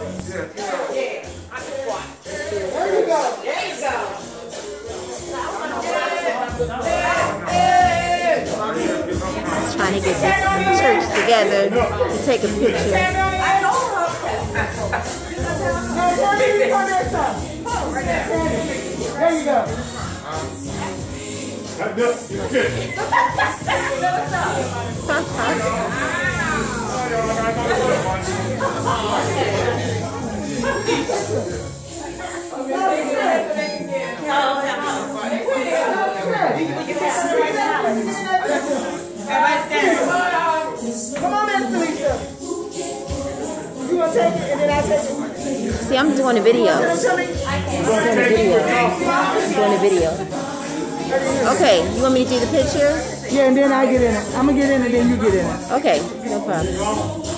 Trying to get this church together to take a picture. There you go. Come on, Miss Felicia. You want to take it and then I'll take it? See, I'm doing a video. I'm doing a video. Okay, you want me to do the picture? Yeah, and then I get in it. I'm going to get in it and then you get in it. Okay, no problem.